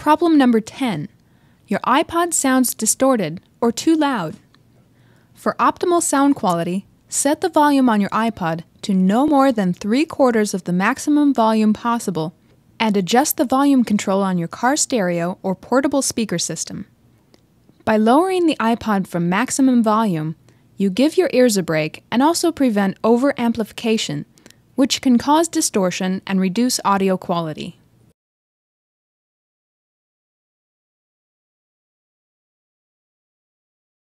Problem number 10. Your iPod sounds distorted or too loud. For optimal sound quality, set the volume on your iPod to no more than 3/4 of the maximum volume possible and adjust the volume control on your car stereo or portable speaker system. By lowering the iPod from maximum volume, you give your ears a break and also prevent over-amplification, which can cause distortion and reduce audio quality.